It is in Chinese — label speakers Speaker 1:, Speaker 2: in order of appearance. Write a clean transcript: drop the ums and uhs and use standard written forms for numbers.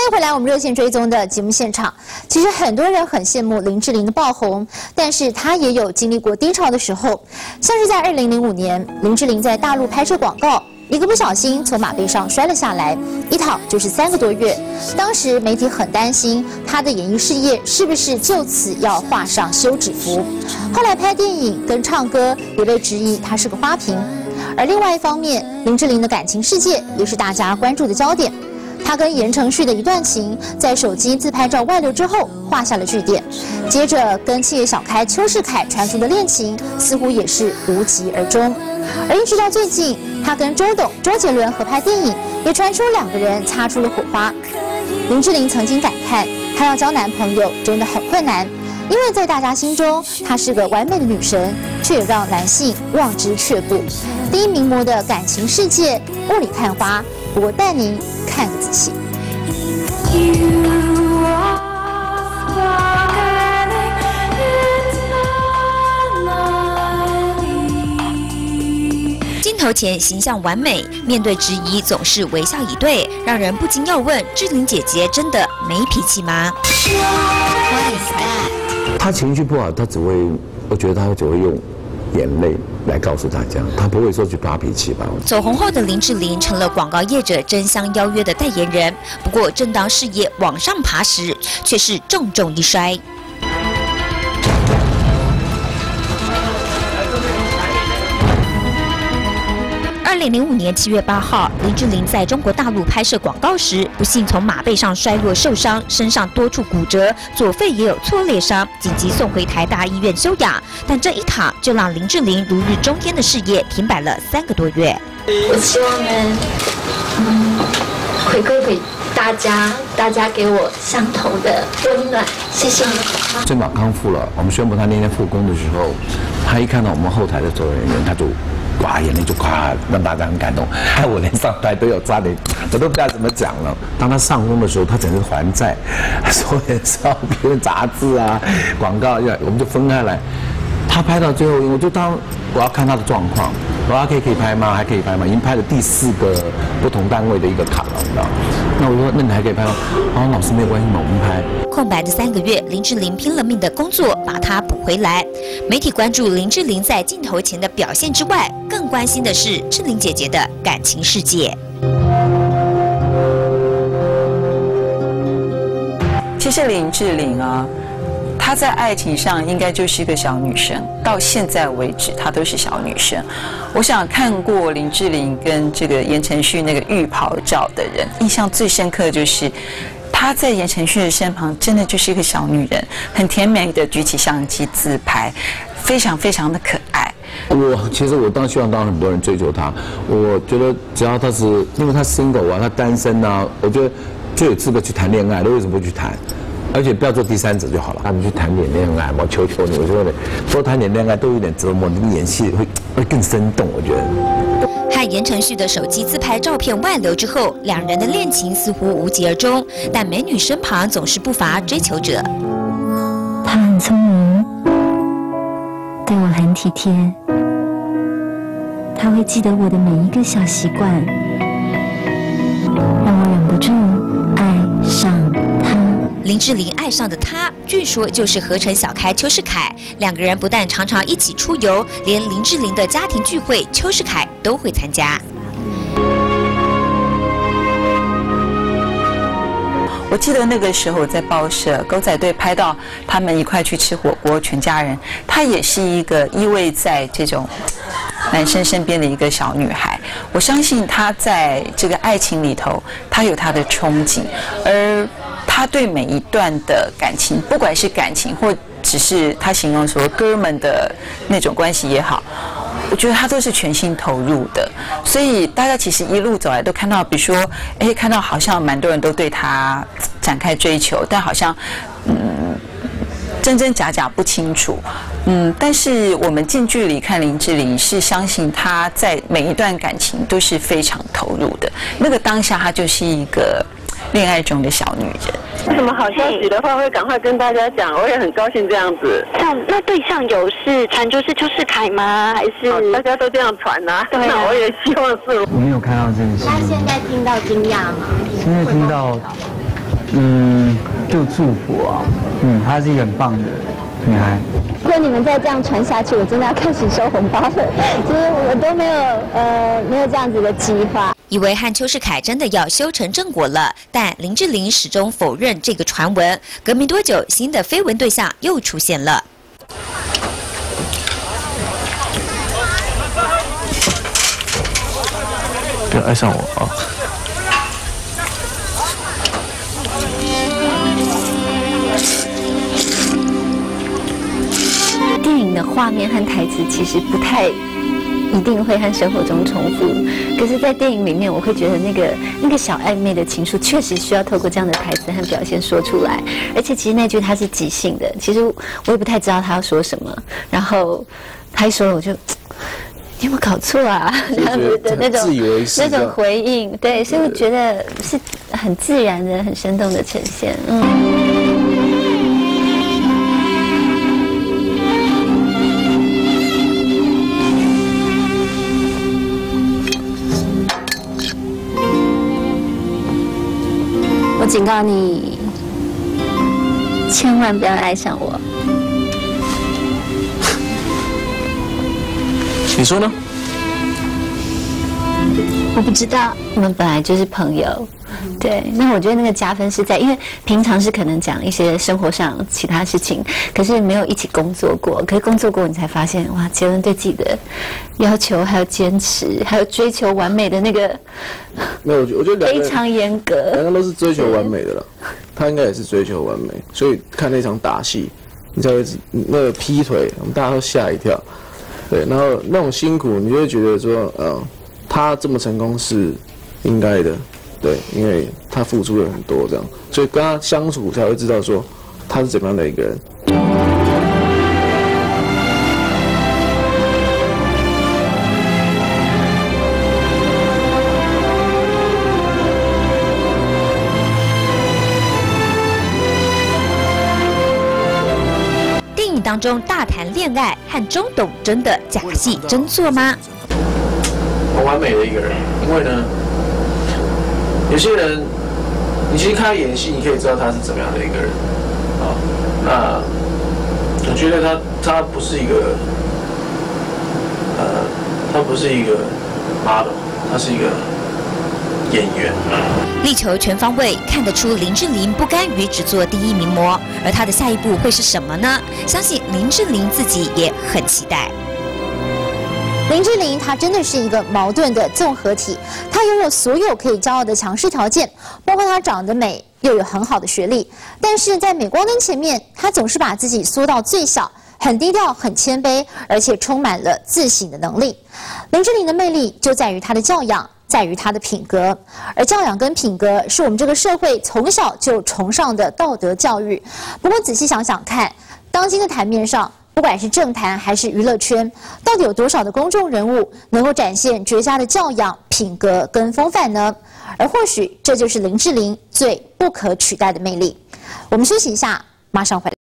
Speaker 1: 迎回来，我们热线追踪的节目现场。其实很多人很羡慕林志玲的爆红，但是她也有经历过低潮的时候。像是在2005年，林志玲在大陆拍摄广告，一个不小心从马背上摔了下来，一躺就是3个多月。当时媒体很担心她的演艺事业是不是就此要画上休止符。后来拍电影跟唱歌也被质疑她是个花瓶。而另外一方面，林志玲的感情世界也是大家关注的焦点。她跟言承旭的一段情，在手机自拍照外流之后画下了句点。接着跟企业小开邱世凯传出的恋情，似乎也是无疾而终。而一直到最近，她跟周董、周杰伦合拍电影，也传出2个人擦出了火花。林志玲曾经感慨，她要交男朋友真的很困难，因为在大家心中，她是个完美的女神，却也让男性望之却步。第一名模的感情世界，雾里看花。不过带您看个仔细。
Speaker 2: 镜头前形象完美，面对质疑总是微笑以对，让人不禁要问：志玲姐姐真的没脾气吗？
Speaker 3: 她情绪不好，她我觉得她只会用眼泪来告诉大家，她不会说去发脾气吧。
Speaker 2: 走红后的林志玲成了广告业者争相邀约的代言人，不过正当事业往上爬时，却是重重一摔。2005年7月8号，林志玲在中国大陆拍摄广告时，不幸从马背上摔落受伤，身上多处骨折，左肺也有挫裂伤，紧急送回台大医院休养。但这一躺就让林志玲如日中天的事业停摆了3个多月。
Speaker 4: 我希望能回馈给大家给我相同的温暖，谢谢你。
Speaker 3: 正好康复了，我们宣布他那天复工的时候，他一看到我们后台的所有人员，他就眼泪就让大家很感动，害我连上台都有差点，我都不知道怎么讲了。当他上工的时候，他整个还债，所有照片、杂志啊、广告，我们就分开来。他拍到最后，我就当我要看他的状况，我说可以拍吗？还可以拍吗？已经拍了第4个不同单位的一个卡了，你知道？那我说那你还可以拍吗？老师没有关系嘛，我们拍。
Speaker 2: 空白的3个月，林志玲拼了命的工作把它补回来。媒体关注林志玲在镜头前的表现之外，更关心的是志玲姐姐的感情世界。
Speaker 5: 其实林志玲啊，她在爱情上应该就是一个小女生，到现在为止她都是小女生。我想看过林志玲跟这个言承旭那个浴袍照的人，印象最深刻的就是她在言承旭的身旁，真的就是一个小女人，很甜美的举起相机自拍，非常非常的可爱。
Speaker 3: 其实我希望当很多人追求她，我觉得只要她是，因为她 single 啊，她单身啊，我觉得最有资格去谈恋爱，为什么不去谈？而且不要做第3者就好了。他们去谈点恋爱，我求你，我说多谈点恋爱都有点折磨，你的演戏会更生动，我觉得。
Speaker 2: 和言承旭的手机自拍照片外流之后，2人的恋情似乎无疾而终，但美女身旁总是不乏追求者。
Speaker 6: 她很聪明，对我很体贴，她会记得我的每一个小习惯，让我忍不住爱上她。
Speaker 2: 林志玲爱上的他，据说就是合成小开邱世凯。2个人不但常常一起出游，连林志玲的家庭聚会，邱世凯都会参加。
Speaker 5: 我记得那个时候在报社，狗仔队拍到他们一块去吃火锅，全家人，她也是一个依偎在这种男生身边的一个小女孩。我相信她在这个爱情里头，她有她的憧憬，而她对每一段的感情，不管是感情或只是她形容说哥们的那种关系也好，我觉得她都是全心投入的。所以大家其实一路走来都看到，比如说，看到好像蛮多人都对她展开追求，但好像真真假假不清楚。但是我们近距离看林志玲，是相信她在每一段感情都是非常投入的。那个当下，她就是一个恋爱中的小女人。
Speaker 7: 有什么好消息的话，会赶快跟大家讲，我也很高兴这样子。
Speaker 4: 那对象是传出是邱世凯吗？还是
Speaker 7: 大家都这样传啊？
Speaker 4: 对啊，
Speaker 7: 那我也希望是。
Speaker 8: 我没有看到这个新闻。
Speaker 1: 他现在听到惊讶吗？
Speaker 8: 现在听到就祝福啊，她是一个很棒的女孩。
Speaker 4: 如果你们再这样传下去，我真的要开始收红包了。其实我都没有这样子的计划。
Speaker 2: 以为和邱世凯真的要修成正果了，但林志玲始终否认这个传闻。隔没多久，新的绯闻对象又出现了。
Speaker 3: 不要爱上我啊！
Speaker 4: 电影的画面和台词其实不太一定会和生活中重复，可是，在电影里面，我会觉得那个小暧昧的情愫，确实需要透过这样的台词和表现说出来。而且，其实那句它是即兴的，其实我也不太知道他要说什么，然后他一说了，我就。你有没有搞错啊？这样子的那种回应，对，所以我觉得是很自然的、很生动的呈现。我警告你，千万不要爱上我。
Speaker 3: 你说呢？
Speaker 4: 我不知道，我们本来就是朋友。对，那我觉得那个加分是在，因为平常是可能讲一些生活上其他事情，可是没有一起工作过。可是工作过，你才发现，哇，杰伦对自己的要求，还有坚持，还有追求完美的那个，
Speaker 9: 没有，我觉得
Speaker 4: 非常严格。
Speaker 9: 两个都是追求完美的了，他应该也是追求完美，所以看那场打戏，你才会那个劈腿，我们大家都吓一跳。对，然后那种辛苦，你就会觉得说，他这么成功是应该的，对，因为他付出了很多，这样，所以跟他相处才会知道说他是怎么样的一个人。
Speaker 2: 当中大谈恋爱和钟董真的假戏真做吗？
Speaker 9: 很完美的一个人，因为呢，有些人，你其实看他演戏，你可以知道他是怎么样的一个人，啊，那我觉得他不是一个，他不是一个 model， 他是一个演员。
Speaker 2: 力求全方位，看得出林志玲不甘于只做第一名模，而她的下一步会是什么呢？相信林志玲自己也很期待。
Speaker 1: 林志玲她真的是一个矛盾的综合体，她拥有所有可以骄傲的强势条件，包括她长得美，又有很好的学历，但是在镁光灯前面，她总是把自己缩到最小，很低调，很谦卑，而且充满了自省的能力。林志玲的魅力就在于她的教养。在于他的品格，而教养跟品格是我们这个社会从小就崇尚的道德教育。不过仔细想想看，当今的台面上，不管是政坛还是娱乐圈，到底有多少的公众人物能够展现绝佳的教养、品格跟风范呢？而或许这就是林志玲最不可取代的魅力。我们休息一下，马上回来。